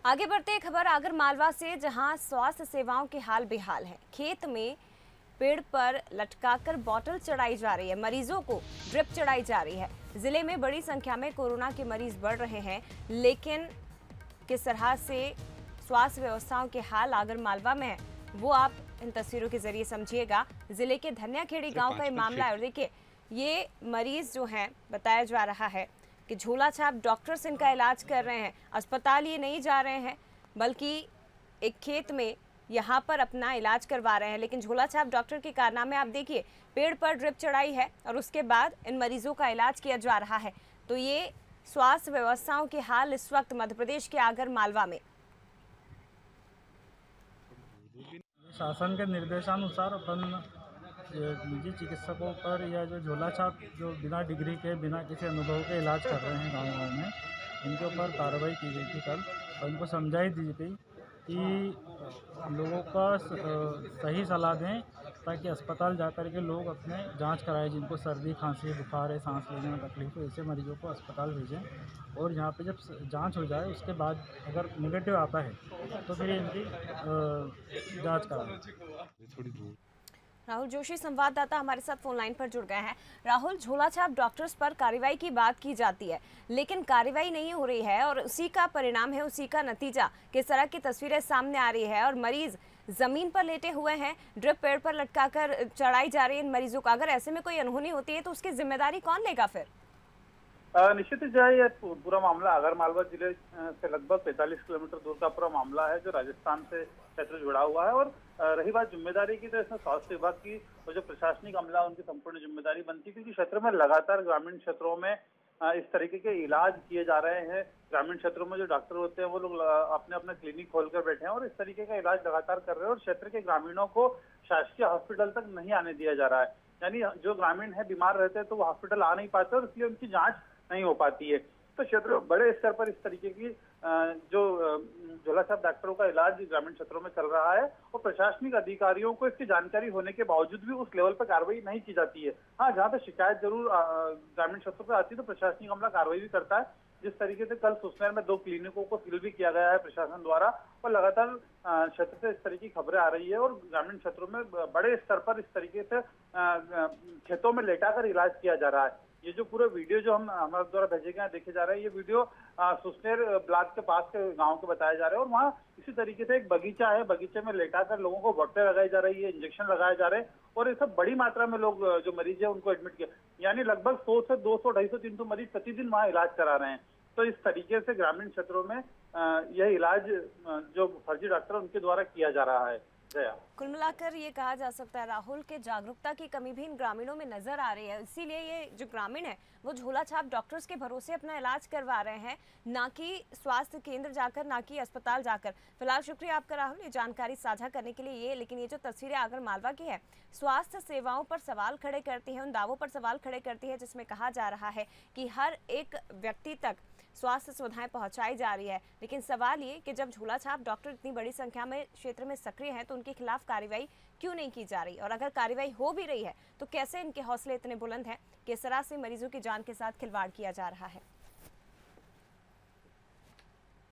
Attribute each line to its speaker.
Speaker 1: आगे बढ़ते हैं खबर आगर मालवा से, जहां स्वास्थ्य सेवाओं के हाल बेहाल है। खेत में पेड़ पर लटकाकर बोतल चढ़ाई जा रही है, मरीजों को ड्रिप चढ़ाई जा रही है। जिले में बड़ी संख्या में कोरोना के मरीज बढ़ रहे हैं, लेकिन किस तरह से स्वास्थ्य व्यवस्थाओं के हाल आगर मालवा में है वो आप इन तस्वीरों के जरिए समझिएगा। जिले के धनियाखेड़ी गांव का ये मामला है और देखिए ये मरीज जो है बताया जा रहा है कि झोला छाप डॉक्टर्स इनका इलाज कर रहे हैं। अस्पताल ये नहीं जा रहे हैं बल्कि एक खेत में यहाँ पर अपना इलाज करवा रहे हैं, लेकिन झोला छाप डॉक्टर के कारनामे आप देखिए, पेड़ पर ड्रिप चढ़ाई है और उसके बाद इन मरीजों का इलाज किया जा रहा है। तो ये स्वास्थ्य व्यवस्थाओं के हाल इस वक्त मध्य प्रदेश के आगर मालवा में।
Speaker 2: शासन के निर्देशानुसार अपन निजी चिकित्सकों पर या जो झोला छाप जो बिना डिग्री के बिना किसी अनुभव के इलाज कर रहे हैं गाँव में, इनके ऊपर कार्रवाई की गई थी कल और इनको समझाई दी गई कि लोगों का सही सलाह दें ताकि अस्पताल जाकर के लोग अपने जांच कराएं। जिनको सर्दी खांसी बुखार है, सांस लेने में तकलीफ है, ऐसे मरीजों को अस्पताल भेजें और यहाँ पे जब जांच हो जाए उसके बाद अगर नेगेटिव आता है तो फिर इनकी जांच कराएं।
Speaker 1: राहुल जोशी संवाददाता हमारे साथ फोन लाइन पर जुड़ गए हैं। राहुल, झोला छाप डॉक्टर्स पर कार्रवाई की बात की जाती है लेकिन कार्रवाई नहीं हो रही है और उसी का परिणाम है, उसी का नतीजा किस तरह की तस्वीरें सामने आ रही है और मरीज जमीन पर लेटे हुए हैं, ड्रिप पेड़ पर लटकाकर चढ़ाई जा रही है इन मरीजों का। अगर ऐसे में कोई अनहोनी होती है तो उसकी जिम्मेदारी कौन लेगा फिर?
Speaker 3: निश्चित ही जो है ये पूरा मामला आगर मालवा जिले से लगभग 45 किलोमीटर दूर का पूरा मामला है जो राजस्थान से क्षेत्र जुड़ा हुआ है। और रही बात जिम्मेदारी की, तो इसमें स्वास्थ्य विभाग की और जो प्रशासनिक अमला उनकी संपूर्ण जिम्मेदारी बनती है, क्योंकि क्षेत्र में लगातार ग्रामीण क्षेत्रों में इस तरीके के इलाज किए जा रहे हैं। ग्रामीण क्षेत्रों में जो डॉक्टर होते हैं वो लोग अपने अपने क्लिनिक खोलकर बैठे हैं और इस तरीके का इलाज लगातार कर रहे हैं और क्षेत्र के ग्रामीणों को शासकीय हॉस्पिटल तक नहीं आने दिया जा रहा है। यानी जो ग्रामीण है बीमार रहते हैं तो वो हॉस्पिटल आ नहीं पाते और इसलिए उनकी जांच नहीं हो पाती है। तो क्षेत्र बड़े स्तर पर इस तरीके की जो झोला छाप डॉक्टरों का इलाज ग्रामीण क्षेत्रों में चल रहा है और प्रशासनिक अधिकारियों को इसकी जानकारी होने के बावजूद भी उस लेवल पर कार्रवाई नहीं की जाती है। हाँ, जहाँ पे शिकायत जरूर ग्रामीण क्षेत्रों पर आती है तो प्रशासनिक अमला कार्रवाई भी करता है। जिस तरीके से कल सुसनेर में 2 क्लिनिकों को सील भी किया गया है प्रशासन द्वारा और लगातार क्षेत्र से इस तरीके की खबरें आ रही है और ग्रामीण क्षेत्रों में बड़े स्तर पर इस तरीके से खेतों में लेटाकर इलाज किया जा रहा है। ये जो पूरा वीडियो जो हमारे द्वारा भेजे गए देखे जा रहे हैं, ये वीडियो सुसनेर ब्लॉक के पास के गांव के बताए जा रहे हैं और वहाँ इसी तरीके से एक बगीचा है, बगीचे में लेटाकर लोगों को बोतलें लगाई जा रही है, इंजेक्शन लगाए जा रहे हैं और ये सब बड़ी मात्रा में लोग जो मरीज है उनको एडमिट किया, यानी लगभग 100 से 200, 250, 300 मरीज प्रतिदिन वहाँ इलाज करा रहे हैं। तो इस तरीके से ग्रामीण क्षेत्रों में यह इलाज जो फर्जी डॉक्टर उनके द्वारा किया जा रहा है।
Speaker 1: कुल मिलाकर ये कहा जा सकता है राहुल के जागरूकता की कमी भी इन ग्रामीणों में नजर आ रही है, इसीलिए ये जो ग्रामीण है वो झोला छाप डॉक्टर्स के भरोसे अपना इलाज करवा रहे हैं, ना कि स्वास्थ्य केंद्र जाकर, ना कि अस्पताल जाकर। फिलहाल शुक्रिया आपका राहुल ये जानकारी साझा करने के लिए। लेकिन ये जो तस्वीरें आगर मालवा की है स्वास्थ्य सेवाओं पर सवाल खड़े करती है, उन दावों पर सवाल खड़े करती है जिसमें कहा जा रहा है कि हर एक व्यक्ति तक स्वास्थ्य सुविधाएं पहुंचाई जा रही है। लेकिन सवाल ये कि जब झोला छाप डॉक्टर इतनी बड़ी संख्या में क्षेत्र में सक्रिय हैं तो उनके खिलाफ कार्रवाई क्यों नहीं की जा रही, और अगर कार्रवाई हो भी रही है तो कैसे इनके हौसले इतने बुलंद हैं कि इस तरह से मरीजों की जान के साथ खिलवाड़ किया जा रहा है।